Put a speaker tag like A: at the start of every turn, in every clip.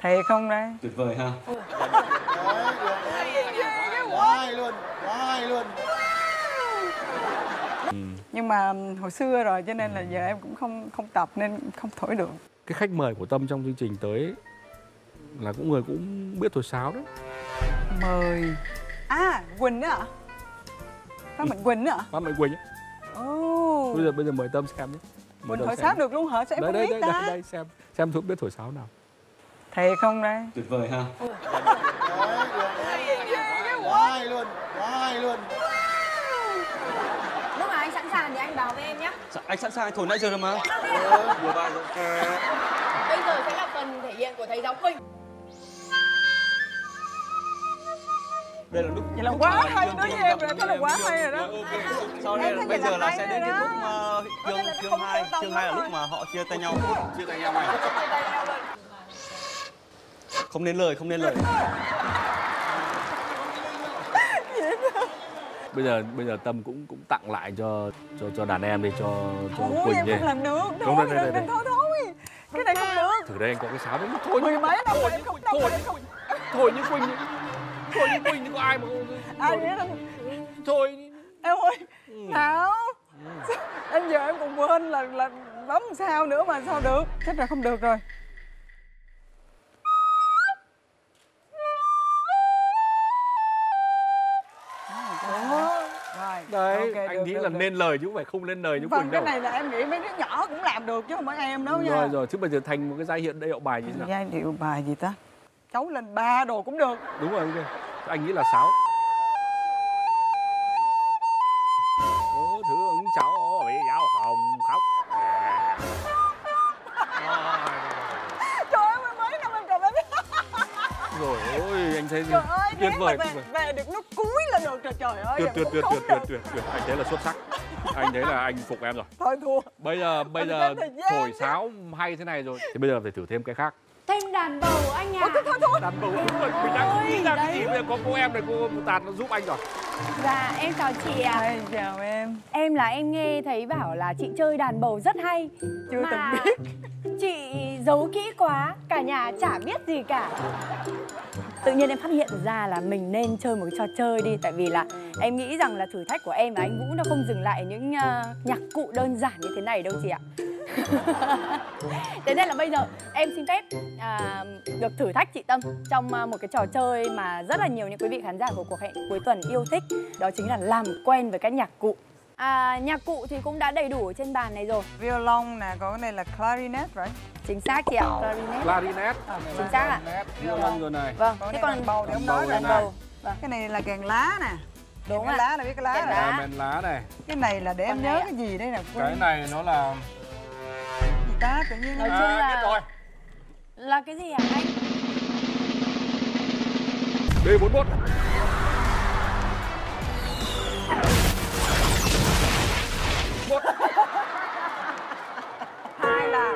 A: Thiệt không đây?
B: Tuyệt vời ha.
C: Quá hay luôn, quá hay luôn.
A: Nhưng mà hồi xưa rồi cho nên là giờ em cũng không tập nên không thổi được.
D: Cái khách mời của Tâm trong chương trình tới là cũng người cũng biết thổi sáo đấy.
A: Mời Quỳnh đó ạ? Phát Mạnh Quỳnh đó ạ?
D: Phát Mạnh Quỳnh ấy.
A: Ồ.
D: Bây giờ mời Tâm xem nhé.
A: Quỳnh thổi sáo được luôn hả? Sao em không biết ta?
D: Đây xem biết thổi sáo nào.
A: Thiệt không đây?
B: Tuyệt vời ha.
C: Quá hay luôn, quá hay luôn.
E: Lúc mà anh sẵn sàng thì anh báo với em nhé.
B: Anh sẵn sàng thổi nãy giờ rồi mà. Vừa bài rồi.
E: Bây giờ sẽ là phần thể hiện của thầy giáo Quỳnh.
B: Đây là lúc
A: Vậy là quá hay đối với em rồi, thế là quá hay rồi đó.
B: Sau đây bây giờ là sẽ đến cái lúc chương 2. Chương 2 là lúc mà họ chia tay nhau. Chia tay nhau này. Không nên lời, không nên lời.
D: Bây giờ Tâm cũng tặng lại cho đàn em đi, cho Quỳnh
A: em
D: đi.
A: không làm được.
D: Không,
A: Thôi,
D: đây.
A: đừng thôi. Cái này không được.
D: Thử đây anh có cái sáo đấy. Thôi
A: Mười mấy năm rồi em không đâu.
D: Thôi như Quỳnh. Thôi như Quỳnh thì có ai mà
A: Ai biết đâu.
D: thôi.
A: Em ơi, nào. Em giờ em còn quên là bấm sao nữa mà sao được. Chắc là không được rồi.
D: Đấy,
A: okay,
D: anh nghĩ là nên lời chứ không phải không nên lời như Quỳnh
A: cái
D: đâu.
A: này là em nghĩ mấy đứa nhỏ cũng làm được chứ không phải em đâu nha.
D: Rồi, chứ bây giờ thành một cái giai điệu bài như thế nào?
A: Giai điệu bài gì ta? Cháu lên ba đồ cũng được.
D: Đúng rồi, ok. Anh nghĩ là sáo. Thương cháu bị giáo hồng khóc.
A: Trời ơi, mấy năm em cầm em.
D: Rồi ôi, anh thấy
A: Trời ơi,
D: tuyệt vời.
A: về được nút cuối là được rồi, trời ơi.
D: Tuyệt. Anh thấy là xuất sắc. Anh thấy là anh phục em rồi.
A: Thôi thua.
D: Bây giờ thổi sáo hay thế này rồi thì bây giờ phải thử thêm cái khác.
E: Thêm đàn bầu anh à.
A: Thôi.
D: Đàn bầu đúng rồi, mình đang nghĩ ra cái gì bây giờ có cô em này, cô Tàn nó giúp anh rồi.
E: Dạ em chào chị ạ.
A: Hey, chào em.
E: Em là em nghe thấy bảo là chị chơi đàn bầu rất hay.
A: Chưa
E: mà
A: từng biết.
E: Chị giấu kỹ quá, cả nhà chả biết gì cả. Tự nhiên em phát hiện ra là mình nên chơi một cái trò chơi đi. Tại vì là em nghĩ rằng là thử thách của em và anh Vũ nó không dừng lại những nhạc cụ đơn giản như thế này đâu chị ạ. Thế nên là bây giờ em xin phép được thử thách chị Tâm trong một cái trò chơi mà rất là nhiều những quý vị khán giả của cuộc hẹn cuối tuần yêu thích. Đó chính là làm quen với các nhạc cụ. Nhạc cụ thì cũng đã đầy đủ ở trên bàn này rồi.
A: Violon nè, còn cái này là clarinet phải.
E: Chính xác chị ạ, clarinet.
D: Clarinet.
E: Chính xác ạ.
D: Violon rồi này.
E: Vâng,
A: thế còn đàn bầu thì ông nói
E: đàn bầu. Vâng.
A: Cái này là kèn lá nè.
E: Đúng
A: cái
E: ạ.
A: lá là biết cái lá
E: Kèn
A: rồi.
E: lá.
D: Men lá này.
A: Cái này là để em
E: Còn
A: nhớ
E: này ạ.
A: cái gì đây nè.
D: Cái này nó là
A: Gì ta tự nhiên
E: Nói chung là
D: biết rồi.
E: là cái gì hả anh?
D: B41.
A: hai là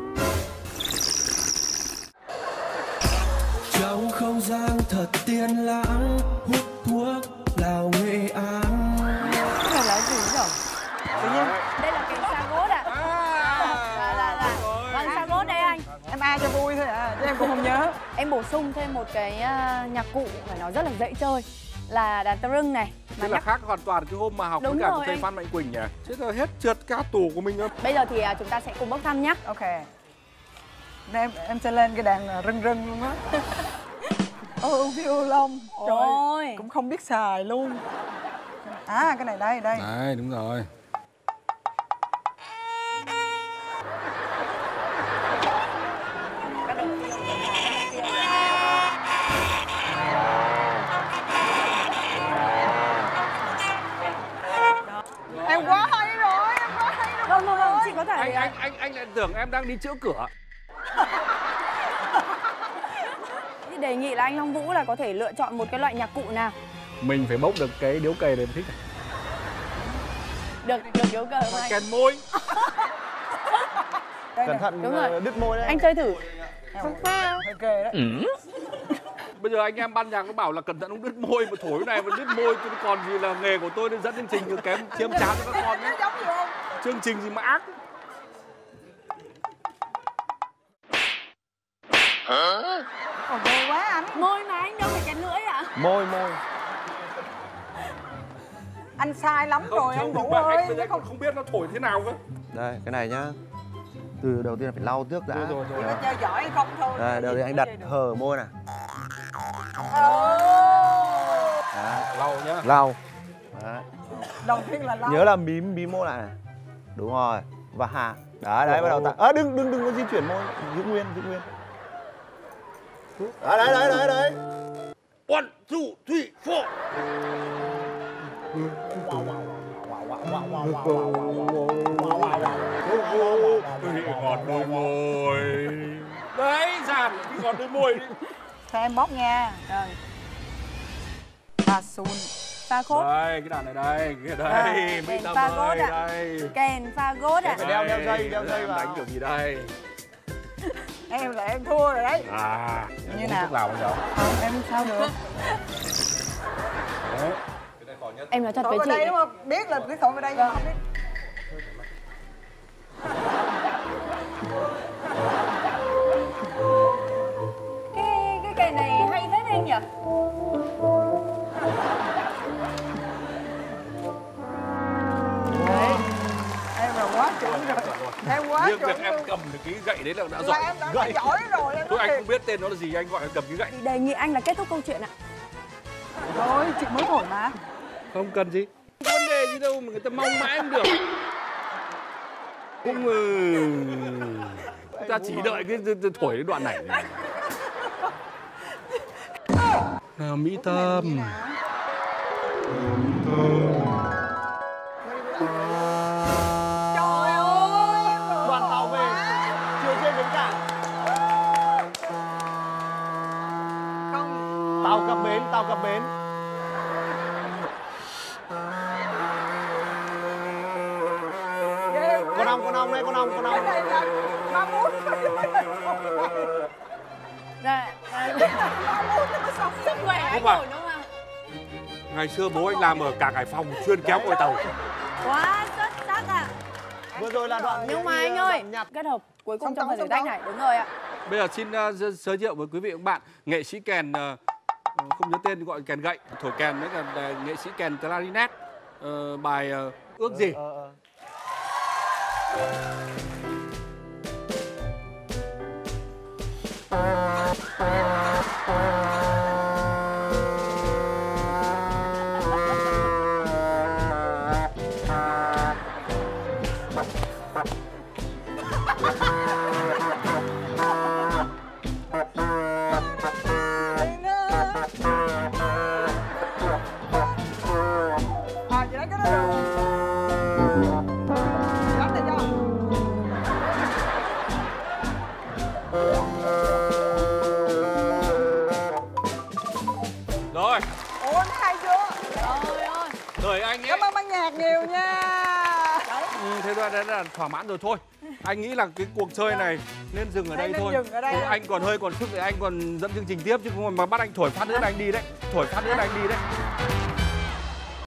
F: trong không gian thật tiên lãng, hút thuốc lào Nghệ An.
A: cái này là cái gì nhỉ? Tự nhiên
E: Đây là kèn sagot ạ. Vâng, sagot đây anh.
A: em ai cho vui thôi à, chứ em cũng không nhớ.
E: Em bổ sung thêm một cái nhạc cụ mà nó rất là dễ chơi là đàn tơ rưng này.
D: Thế là khác hoàn toàn cái hôm mà học với
E: Đúng
D: cả
E: rồi,
D: thầy
E: anh.
D: Phan Mạnh Quỳnh nhỉ? Thế là hết trượt cá tủ của mình không?
E: Bây giờ thì chúng ta sẽ cùng bốc thăm nhé.
A: Ok. Nên em sẽ lên cái đàn rưng rưng luôn á. Violon. Trời ơi, cũng không biết xài luôn. Cái này đây.
D: Đấy, đúng rồi.
A: Em quá hay rồi,
E: Vâng, chị có thể
D: Anh lại tưởng em đang đi chữa cửa.
E: thì đề nghị là anh Long Vũ là có thể lựa chọn một cái loại nhạc cụ nào.
D: Mình phải bốc được cái điếu cày để em thích.
E: Được yếu cờ không anh?
D: Kèn môi.
C: Cẩn thận
E: Đúng rồi.
C: đứt môi đấy.
E: Anh chơi thử.
A: Ok đấy.
D: Bây giờ anh em ban nhạc nó bảo là cẩn thận không đứt môi, mà thổi cái này mà đứt môi thì còn gì là nghề của tôi nên dẫn chương trình thì kém chiếm chán cho các con nhé.
A: Giống gì không?
D: Chương trình gì mà ác.
A: Còn ghê quá anh.
E: Môi mà anh đâu phải cái lưỡi ạ.
B: Môi.
A: Anh sai lắm
D: Không,
A: rồi
D: không,
A: anh Vũ
D: mà
A: ơi.
D: anh bây giờ còn không biết nó thổi thế nào cơ.
B: Đây, cái này nhá. Từ đầu tiên là phải lau trước đã.
D: Rồi.
A: Chỉ có chơi giỏi hay không thôi.
B: Đây, đầu tiên anh đặt hờ môi này. Đấy,
D: Lau nhá.
B: lau. Đấy.
A: Đầu tiên là lau.
B: Nhớ là mím môi lại này. Đúng rồi. Và hạ. Đấy, bắt đầu tạo. Đừng có di chuyển môi, giữ nguyên. Đấy.
D: 1, 2, 3, 4. Ngọt đôi môi. Đấy, Giản, ngọt đôi môi.
A: Cho em bóc nha. Rồi. Pha sun.
E: Pha khốt.
D: Đây, cái đàn này đây, cái đây, Mỹ Tâm
E: pha gốt
D: ơi,
E: ạ.
D: đây.
E: Kèn pha gốt ạ.
B: Phải đeo dây vào.
D: Đánh kiểu gì đây?
A: Em là em thua rồi đấy.
D: À,
A: Như nào?
D: Thuốc lào bây giờ.
A: Không, em sao được.
D: Đấy.
E: Em nói thật
A: Thổi
E: với
A: vào
E: chị.
A: đây đúng không? Biết là cái thổi vào đây nhưng không biết.
E: Cái kèn này hay phết anh nhỉ?
A: Đấy. Em là quá chuẩn rồi. Em quá
D: Riêng
A: chuẩn
D: việc em
A: luôn.
D: cầm được cái gậy đấy là đã
A: Là
D: giỏi.
A: em đã giỏi rồi. Em
D: Thôi
A: nói
D: anh
A: thiệt.
D: không biết tên nó là gì, anh gọi là cầm cái gậy.
E: Đề nghị anh là kết thúc câu chuyện ạ.
A: Thôi, chị mới thổi mà.
D: Không cần gì. Vấn đề gì đâu mà người ta mong mãi không được. Cũng ta chỉ đợi cái thổi cái đoạn này. Nào Mỹ Tâm.
A: Trời ơi.
B: Đoàn tàu về. Chưa trên bến cảng.
A: Không.
B: Tàu cập bến.
A: Ghê quá.
B: Con ong đây, con ong.
A: Cái này là ma mút.
E: Dạ. Sức khỏe anh
D: Không à.
E: ổn không ạ?
D: Ngày xưa bố anh làm ở cảng Hải Phòng chuyên kéo coi tàu.
E: Quá xuất sắc ạ.
B: Vừa rồi là đoạn
E: Nhưng mà anh ơi, kết hợp cuối cùng trong phần thử thách này, đúng rồi ạ.
D: Bây giờ xin giới thiệu với quý vị và các bạn nghệ sĩ kèn không nhớ tên gọi kèn gậy, thổi kèn với cả nghệ sĩ kèn clarinet, bài ước gì.
A: Chị lấy cái đó được. Lắm tay cho.
D: Rồi,
A: Ủa, nó hay chưa?
E: Trời ơi.
D: đời anh ấy.
A: Cảm ơn ban nhạc nhiều nha.
D: Thế thôi, đấy là thỏa mãn rồi thôi. Anh nghĩ là cái cuộc chơi này nên dừng ở đây
A: Nên
D: thôi.
A: dừng ở đây.
D: Anh còn hơi còn sức thì anh còn dẫn chương trình tiếp chứ không mà bắt anh thổi phát nữa là anh đi đấy. Thổi phát nữa là anh đi đấy.